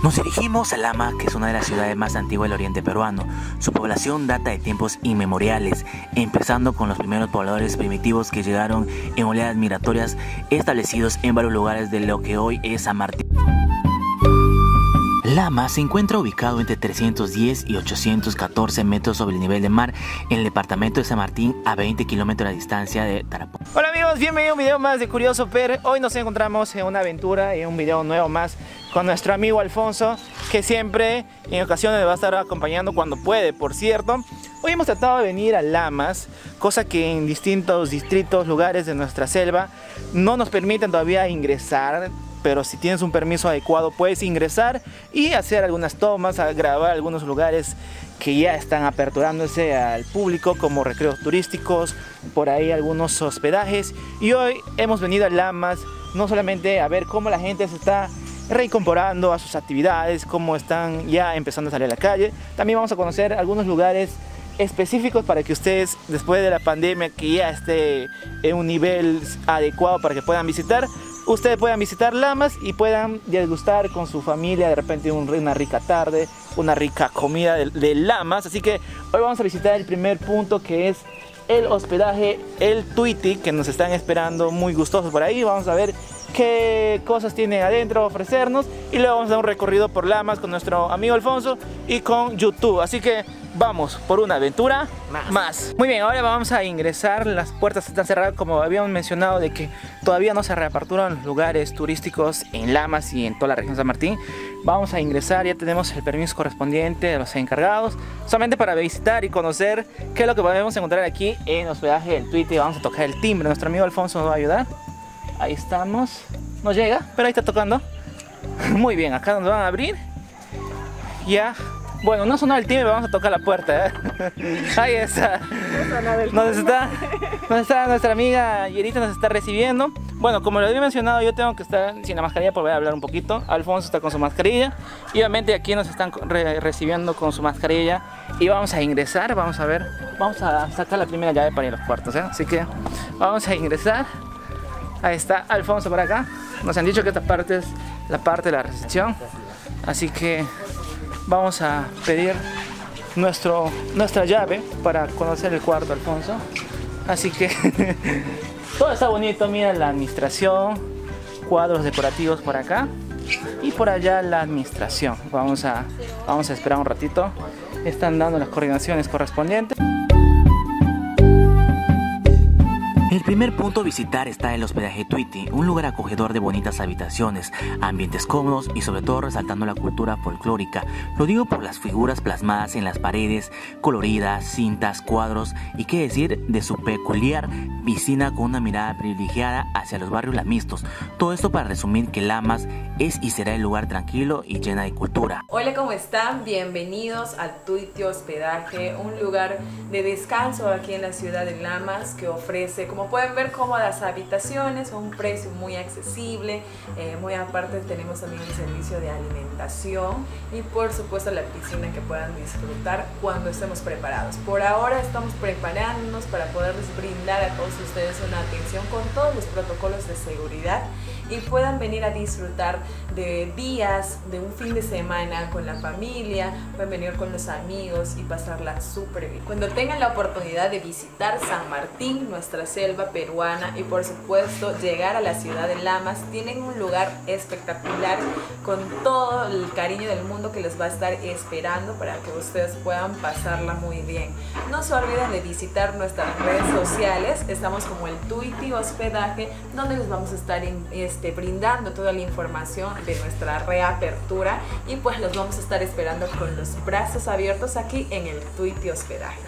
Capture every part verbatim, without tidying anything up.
Nos dirigimos a Lama, que es una de las ciudades más antiguas del oriente peruano. Su población data de tiempos inmemoriales, empezando con los primeros pobladores primitivos que llegaron en oleadas migratorias establecidos en varios lugares de lo que hoy es San Martín. Lama se encuentra ubicado entre trescientos diez y ochocientos catorce metros sobre el nivel del mar en el departamento de San Martín, a veinte kilómetros de distancia de Tarapoto. Hola amigos, bienvenidos a un video más de Curioso Per. Hoy nos encontramos en una aventura y en un video nuevo más con nuestro amigo Alfonso, que siempre en ocasiones me va a estar acompañando cuando puede, por cierto. Hoy hemos tratado de venir a Lamas, cosa que en distintos distritos, lugares de nuestra selva no nos permiten todavía ingresar. Pero si tienes un permiso adecuado puedes ingresar y hacer algunas tomas, a grabar algunos lugares que ya están aperturándose al público, como recreos turísticos, por ahí algunos hospedajes. Y hoy hemos venido a Lamas no solamente a ver cómo la gente se está reincorporando a sus actividades, cómo están ya empezando a salir a la calle. También vamos a conocer algunos lugares específicos para que ustedes, después de la pandemia, que ya esté en un nivel adecuado para que puedan visitar, ustedes puedan visitar Lamas y puedan degustar con su familia de repente un, una rica tarde, una rica comida de, de Lamas. Así que hoy vamos a visitar el primer punto, que es el hospedaje El Tuiti, que nos están esperando muy gustosos por ahí. Vamos a ver qué cosas tienen adentro a ofrecernos y luego vamos a dar un recorrido por Lamas con nuestro amigo Alfonso y con YouTube. Así que vamos por una aventura más. más. Muy bien, ahora vamos a ingresar. Las puertas están cerradas, como habíamos mencionado, de que todavía no se reaperturan los lugares turísticos en Lamas y en toda la región de San Martín. Vamos a ingresar, ya tenemos el permiso correspondiente de los encargados, solamente para visitar y conocer qué es lo que podemos encontrar aquí en hospedaje del Tuiti. Vamos a tocar el timbre, nuestro amigo Alfonso nos va a ayudar. Ahí estamos, no llega, pero ahí está tocando. Muy bien, acá nos van a abrir. Ya. Bueno, no sonó el timbre, vamos a tocar la puerta, ¿eh? Ahí está. Nos está, nos está nuestra amiga Yerita, nos está recibiendo. Bueno, como lo había mencionado, yo tengo que estar sin la mascarilla por poder hablar un poquito. Alfonso está con su mascarilla y obviamente aquí nos están re recibiendo con su mascarilla. Y vamos a ingresar, vamos a ver, vamos a sacar la primera llave para ir a los cuartos, ¿eh? Así que vamos a ingresar. Ahí está Alfonso por acá. Nos han dicho que esta parte es la parte de la recepción, así que vamos a pedir nuestro, nuestra llave para conocer el cuarto, Alfonso. Así que todo está bonito, mira la administración, cuadros decorativos por acá y por allá la administración. Vamos a, vamos a esperar un ratito. Están dando las coordinaciones correspondientes. El primer punto a visitar está el hospedaje Tuiti, un lugar acogedor de bonitas habitaciones, ambientes cómodos y sobre todo resaltando la cultura folclórica. Lo digo por las figuras plasmadas en las paredes, coloridas, cintas, cuadros y qué decir de su peculiar piscina con una mirada privilegiada hacia los barrios lamistos. Todo esto para resumir que Lamas es y será el lugar tranquilo y llena de cultura. Hola, ¿cómo están? Bienvenidos al Tuiti Hospedaje, un lugar de descanso aquí en la ciudad de Lamas que ofrece, como pueden ver, cómodas habitaciones a un precio muy accesible. Eh, muy aparte tenemos también el servicio de alimentación y por supuesto la piscina que puedan disfrutar cuando estemos preparados. Por ahora estamos preparándonos para poderles brindar a todos ustedes una atención con todos los protocolos de seguridad y puedan venir a disfrutar de días, de un fin de semana con la familia, pueden venir con los amigos y pasarla súper bien. Cuando tengan la oportunidad de visitar San Martín, nuestra selva peruana, y por supuesto llegar a la ciudad de Lamas, tienen un lugar espectacular con todo el cariño del mundo que les va a estar esperando para que ustedes puedan pasarla muy bien. No se olviden de visitar nuestras redes sociales, estamos como el Tuiti Hospedaje, donde les vamos a estar en, este, brindando toda la información de nuestra reapertura y pues los vamos a estar esperando con los brazos abiertos aquí en el Tuiti Hospedaje.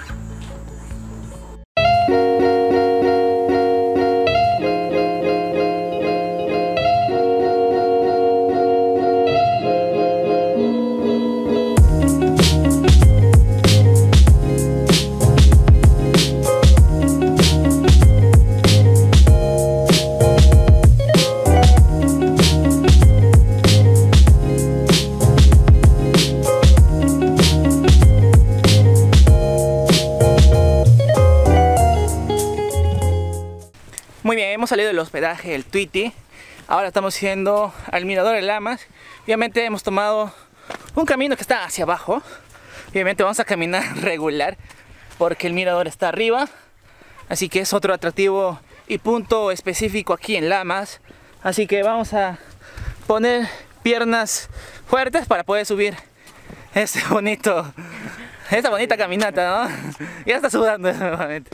Muy bien, hemos salido del hospedaje El Tuiti. Ahora estamos yendo al mirador de Lamas. Obviamente hemos tomado un camino que está hacia abajo. Obviamente vamos a caminar regular porque el mirador está arriba, así que es otro atractivo y punto específico aquí en Lamas. Así que vamos a poner piernas fuertes para poder subir este bonito, esta bonita caminata, ¿no? Ya está sudando nuevamente.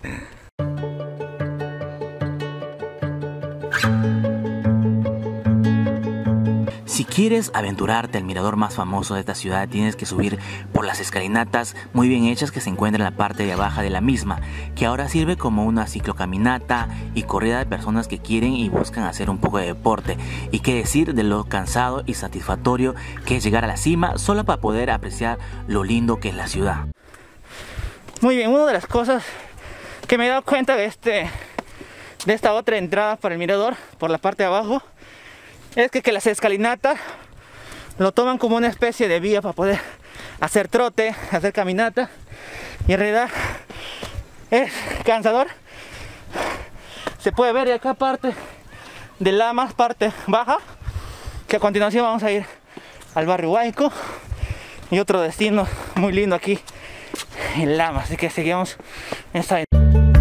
Si quieres aventurarte al mirador más famoso de esta ciudad, tienes que subir por las escalinatas muy bien hechas que se encuentran en la parte de abajo de la misma, que ahora sirve como una ciclocaminata y corrida de personas que quieren y buscan hacer un poco de deporte. Y qué decir de lo cansado y satisfactorio que es llegar a la cima solo para poder apreciar lo lindo que es la ciudad. Muy bien, una de las cosas que me he dado cuenta de, este, de esta otra entrada para el mirador, por la parte de abajo, es que, que las escalinatas lo toman como una especie de vía para poder hacer trote, hacer caminata, y en realidad es cansador. Se puede ver de acá parte de Lamas, parte baja, que a continuación vamos a ir al barrio Huayco y otro destino muy lindo aquí en Lamas, así que seguimos en esta aventura.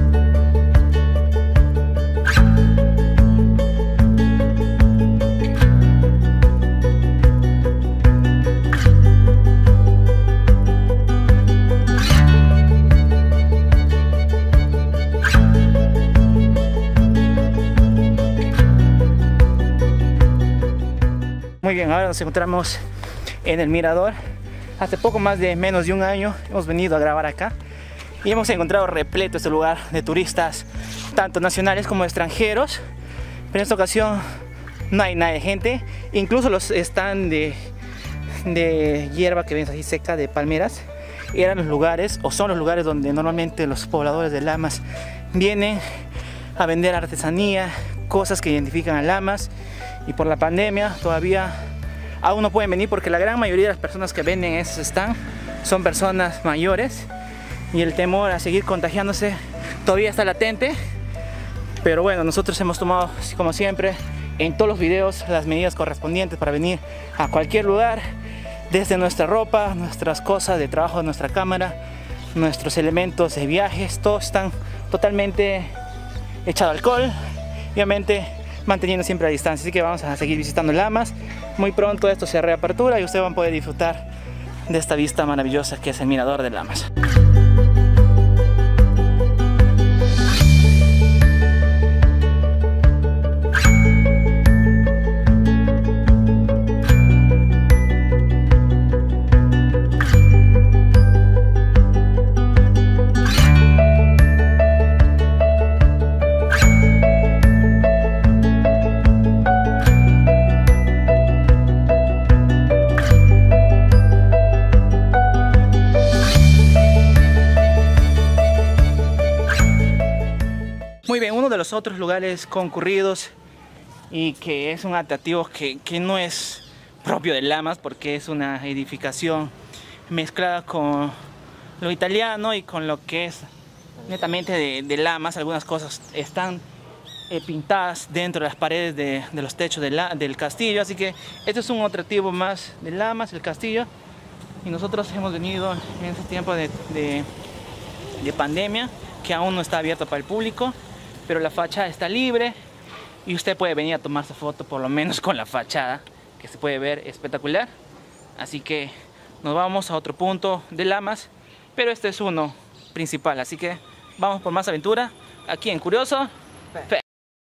Muy bien, ahora nos encontramos en el mirador. Hace poco más de menos de un año hemos venido a grabar acá y hemos encontrado repleto este lugar de turistas, tanto nacionales como extranjeros. Pero en esta ocasión no hay nada de gente, incluso los stands de, de hierba que ven así seca, de palmeras, eran los lugares o son los lugares donde normalmente los pobladores de Lamas vienen a vender artesanía, cosas que identifican a Lamas. Y por la pandemia todavía aún no pueden venir porque la gran mayoría de las personas que venden esos stands son personas mayores y el temor a seguir contagiándose todavía está latente. Pero bueno, nosotros hemos tomado, como siempre, en todos los videos las medidas correspondientes para venir a cualquier lugar, desde nuestra ropa, nuestras cosas de trabajo, nuestra cámara, nuestros elementos de viajes, todos están totalmente echado alcohol, obviamente manteniendo siempre la distancia. Así que vamos a seguir visitando Lamas. Muy pronto esto se reapertura y ustedes van a poder disfrutar de esta vista maravillosa que es el mirador de Lamas. Muy bien, uno de los otros lugares concurridos y que es un atractivo que, que no es propio de Lamas porque es una edificación mezclada con lo italiano y con lo que es netamente de, de Lamas. Algunas cosas están eh, pintadas dentro de las paredes de, de los techos de la, del castillo, así que este es un atractivo más de Lamas, el castillo. Y nosotros hemos venido en este tiempo de, de, de pandemia, que aún no está abierto para el público, pero la fachada está libre y usted puede venir a tomarse foto por lo menos con la fachada, que se puede ver espectacular. Así que nos vamos a otro punto de Lamas, pero este es uno principal, así que vamos por más aventura aquí en Curioso Fe.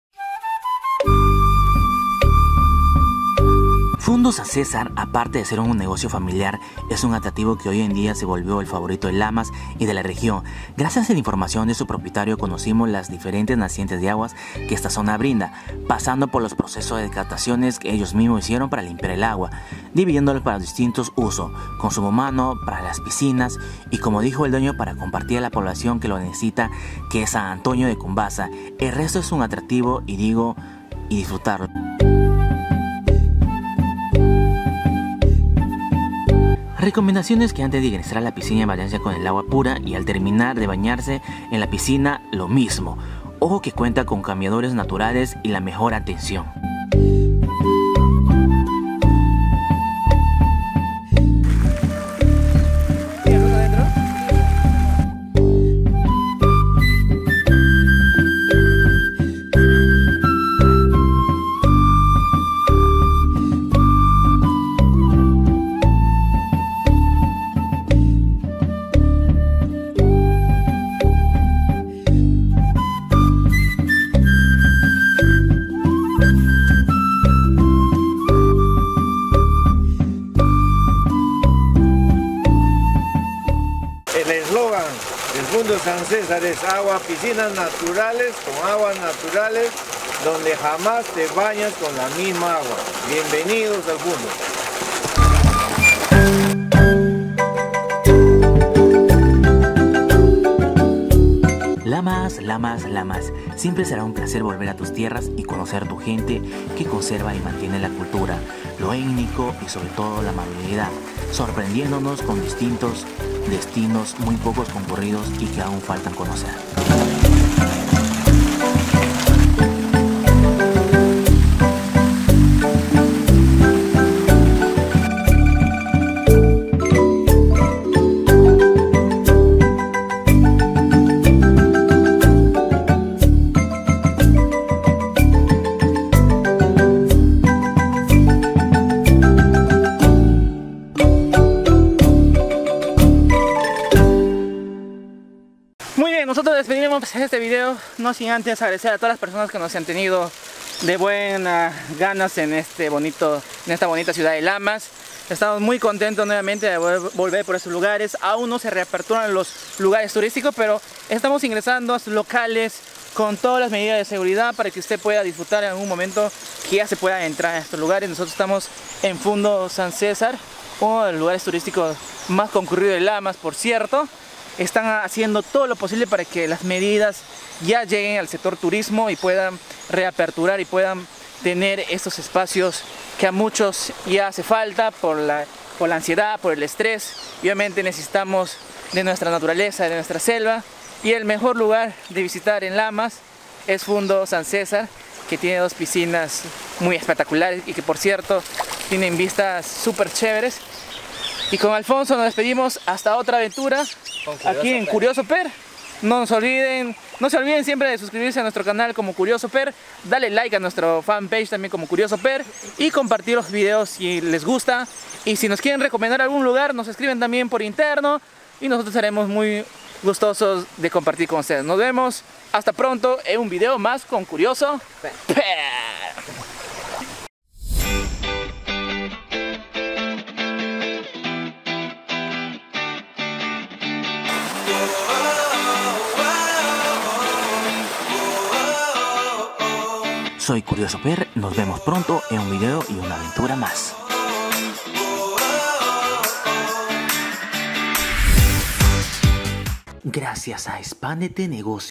Fundos San César, aparte de ser un negocio familiar, es un atractivo que hoy en día se volvió el favorito de Lamas y de la región. Gracias a la información de su propietario conocimos las diferentes nacientes de aguas que esta zona brinda, pasando por los procesos de captaciones que ellos mismos hicieron para limpiar el agua, dividiéndolos para distintos usos, consumo humano, para las piscinas y, como dijo el dueño, para compartir a la población que lo necesita, que es San Antonio de Cumbasa. El resto es un atractivo y digo, y disfrutarlo. Recomendaciones que antes de ingresar a la piscina bañarse con el agua pura y al terminar de bañarse en la piscina lo mismo. Ojo que cuenta con cambiadores naturales y la mejor atención. César es agua, piscinas naturales con aguas naturales donde jamás te bañas con la misma agua. Bienvenidos al mundo. Lamas, Lamas, Lamas, siempre será un placer volver a tus tierras y conocer tu gente que conserva y mantiene la cultura, lo étnico y sobre todo la amabilidad, sorprendiéndonos con distintos destinos muy pocos concurridos y que aún faltan conocer. Nosotros despedimos este video, no sin antes agradecer a todas las personas que nos han tenido de buenas ganas en, este bonito, en esta bonita ciudad de Lamas. Estamos muy contentos nuevamente de volver por estos lugares. Aún no se reaperturan los lugares turísticos, pero estamos ingresando a sus locales con todas las medidas de seguridad para que usted pueda disfrutar en algún momento que ya se pueda entrar a estos lugares. Nosotros estamos en Fundo San César, uno de los lugares turísticos más concurridos de Lamas, por cierto. Están haciendo todo lo posible para que las medidas ya lleguen al sector turismo y puedan reaperturar y puedan tener esos espacios que a muchos ya hace falta por la, por la ansiedad, por el estrés. Y obviamente necesitamos de nuestra naturaleza, de nuestra selva. Y el mejor lugar de visitar en Lamas es Fundo San César, que tiene dos piscinas muy espectaculares y que, por cierto, tienen vistas súper chéveres. Y con Alfonso nos despedimos hasta otra aventura aquí en Curioso Per. No nos olviden, no se olviden siempre de suscribirse a nuestro canal como Curioso Per, dale like a nuestro fanpage también como Curioso Per y compartir los videos si les gusta. Y si nos quieren recomendar algún lugar, nos escriben también por interno y nosotros seremos muy gustosos de compartir con ustedes. Nos vemos hasta pronto en un video más con Curioso Per. Soy Curioso Per, nos vemos pronto en un video y una aventura más. Gracias a Expándete Negocio.